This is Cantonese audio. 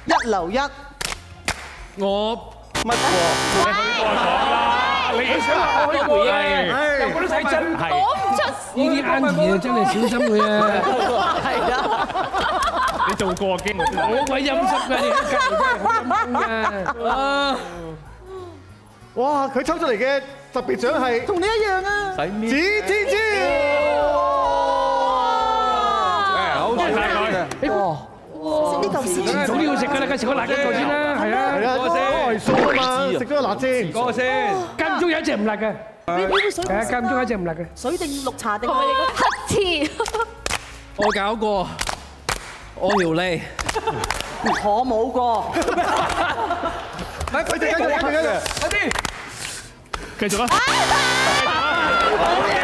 一流一。 我乜過？ 你去過講啦，你想話我去過嘅，又覺得睇真係。 講唔出呢啲 auntie 啊，真係小心佢啊！ 係啊， 你做過嘅， 好鬼陰濕㗎，你啲隔離真係好陰風㗎。 哇！佢抽出嚟嘅特別獎係同你一樣啊！ 指天椒。 好謝曬佢。 呢嚿先。 總要食㗎啦，梗係食個辣一個先啦，係啊。 係啊，開數啊嘛，食咗個辣先。 嗰個先。 間唔中有一隻唔辣嘅， 你水係啊，間唔中有一隻唔辣嘅。 水定綠茶定係黑刺。 我搞過，我條脷。 我冇過。 佢哋繼續， 繼續啊！